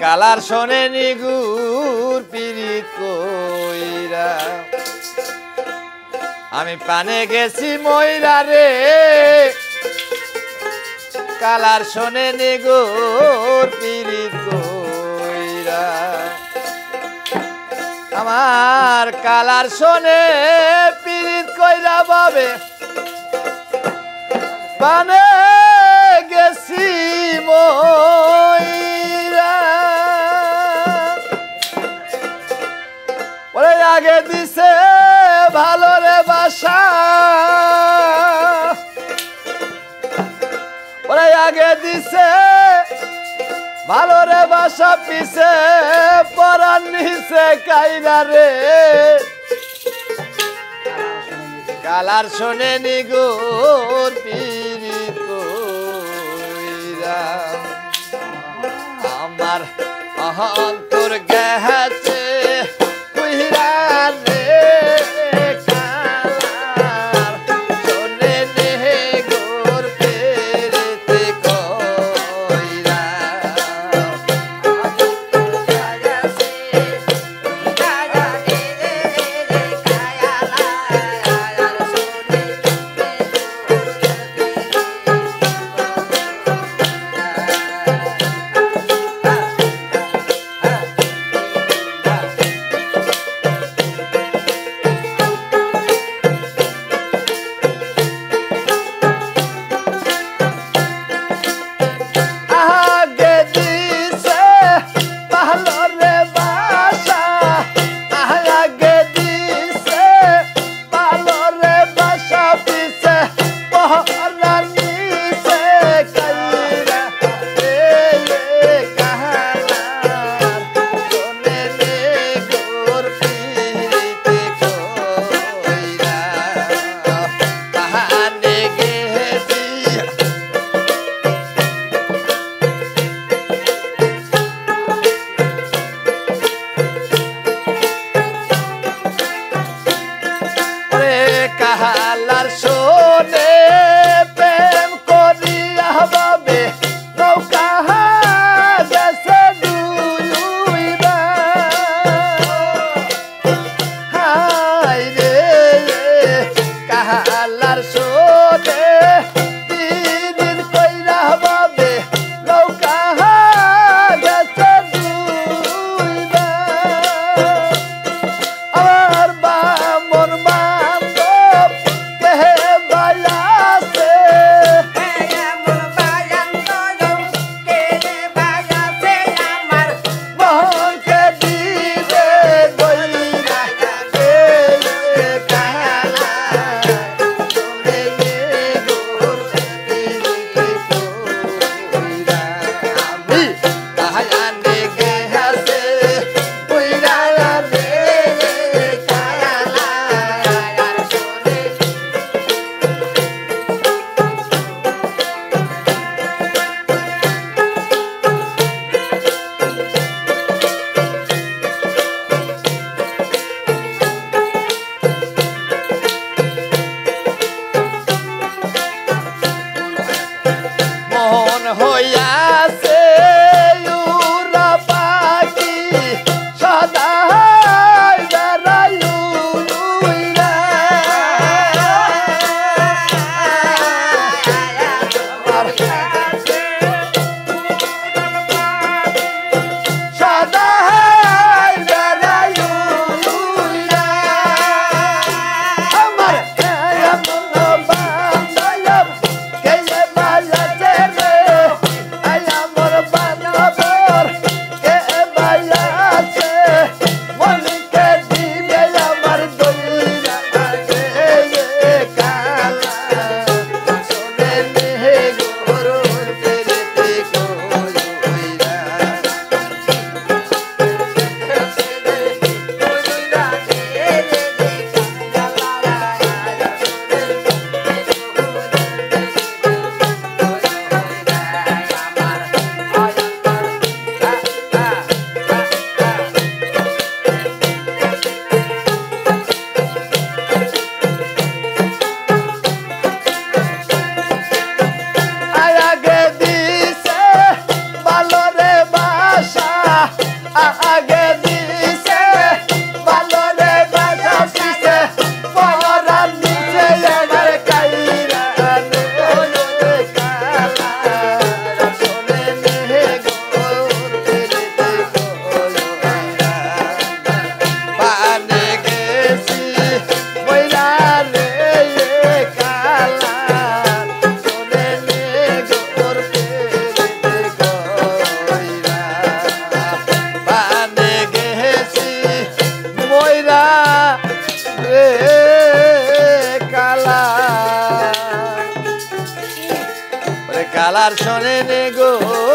colour শোনে নিগুর পিরিত কইরা আমি পানে গেছি ময়রা রে কালার শোনে নিগুর পিরিত কইরা আমার কালার শোনে পিরিত কইরা বাবে পানে গেছি ময়রা ওরে আগে দিছে ভালো রে বাসা ওরে আগে দিছে ভালো রে বাসা পিছে পরান নিছে কাইরা রে কালার শোনে নিগুর পিরিত কইরা আমার অন্তর গেছে কইরা রে কালার শোনে নিগুর পিরিত কইরা আগে দিছে ভালো রে বাসা দিছে পরাণ দিছে আমার কাইরা রে কালা শোনে নে গোর পেরিতে কইরা পানে গেছি বইরা রে কালা শোনে নে গোর পেরিতে কইরা পানে গেছি বইরা রে কালা কালার শোনে নে গো